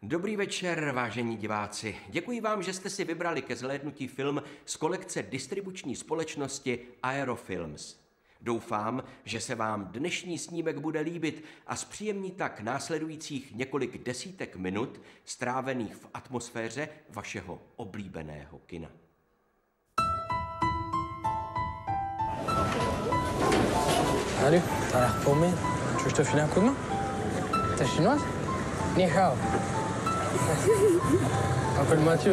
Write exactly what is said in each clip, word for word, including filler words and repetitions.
Dobrý večer, vážení diváci. Děkuji vám, že jste si vybrali ke zhlédnutí film z kolekce distribuční společnosti Aerofilms. Doufám, že se vám dnešní snímek bude líbit a zpříjemní tak následujících několik desítek minut strávených v atmosféře vašeho oblíbeného kina. Salut, t'as l'air paumé. Tu veux que je te file un coup de main? T'es chinoise? Ni hao. Appelle Mathieu.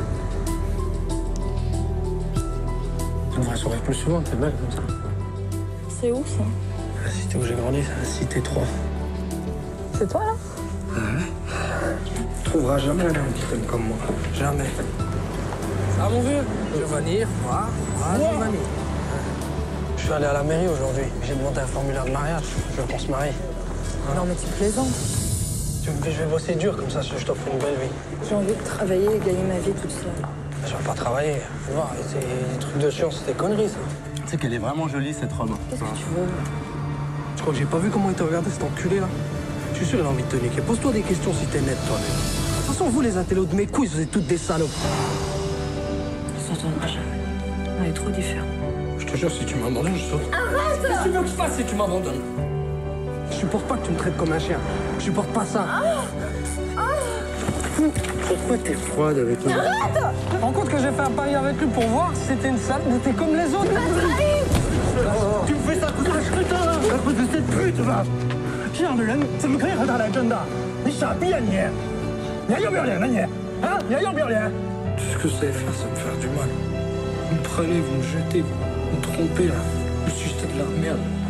On devrait se revoir plus souvent, t'es belle comme ça. C'est où ça? La cité où j'ai grandi, c'est la cité trois. C'est toi là? Ouais. Tu trouveras jamais un homme qui t'aime comme moi. Jamais. Ça va mon vieux? Giovanni, moi, moi, Giovanni. Je suis allé à la mairie aujourd'hui. J'ai demandé un formulaire de mariage. Je veux qu'on se marie. Ouais. Non mais tu plaisantes. Tu me dis je vais bosser dur, comme ça je t'offre une belle vie. J'ai envie de travailler et gagner ma vie toute seule. Je vais pas travailler. Tu vois, c'est des trucs de science, c'est des conneries ça. Tu sais qu'elle est vraiment jolie cette robe. Qu'est-ce que tu veux? Tu crois que j'ai pas vu comment il t'a regardé cet enculé là? Je suis sûr qu'il a envie de te niquer. Pose-toi des questions si t'es net toi-même. De toute façon, vous les intellos de mes couilles, vous êtes toutes des salopes. On s'entendra jamais. On est trop différents. Je te jure, si tu m'abandonnes, je saute. Arrête! Qu'est-ce que tu veux que je fasse si tu m'abandonnes? Je supporte pas que tu me traites comme un chien. Je supporte pas ça. Ah ah Pourquoi t'es froide avec moi? Arrête! Tu te rends compte que j'ai fait un pari avec lui pour voir si c'était une sale, mais t'es comme les autres. Tu m'as trahi! Oh, tu me fais ça à cause de ce putain là! À cause de cette pute va! 这样的人怎么可以和他来真的？你傻逼啊你！你还要不要脸了你？啊？你还要不要脸？ Tout ce que vous savez faire, c'est me faire du mal. Vous me prenez, vous me jetez, vous me trompez là. Vous sucez de la merde.